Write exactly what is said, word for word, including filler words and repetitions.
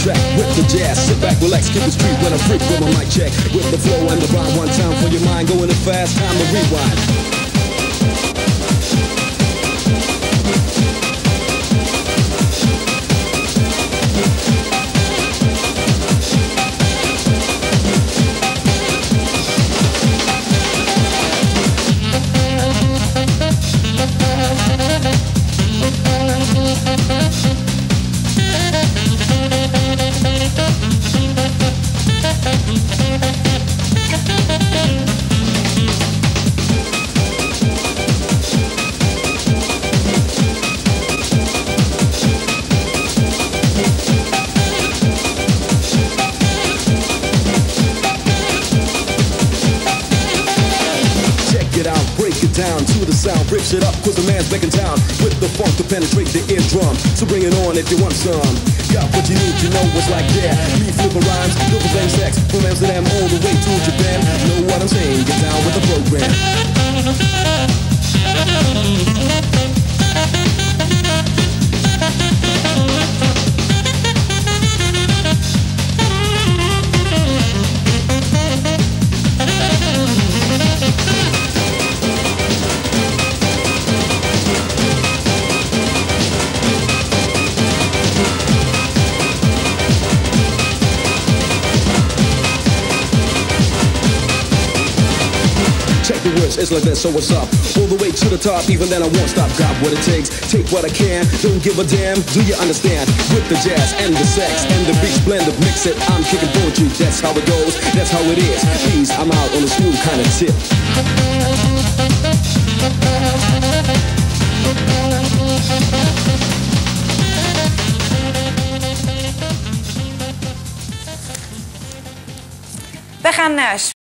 track with the jazz. Sit back, relax, keep it street when I freak with my mic check. With the flow and the rhyme, one time for your mind, going it fast, time to rewind. Down to the sound, rips it up, cause the man's back in town with the funk to penetrate the eardrum. So bring it on if you want some. Got what you need to know what's like that. Me flipper rhymes, double bang sex, from Amsterdam all the way to Japan. Know what I'm saying? Get down with the program. Check the words, it's like this, so what's up? All the way to the top, even then I won't stop. Got what it takes, take what I can, don't give a damn, do you understand? With the jazz and the sex and the beats blended, mix it, I'm kicking poetry, that's how it goes, that's how it is. Please, I'm out on a smooth kind of tip. We gaan uh,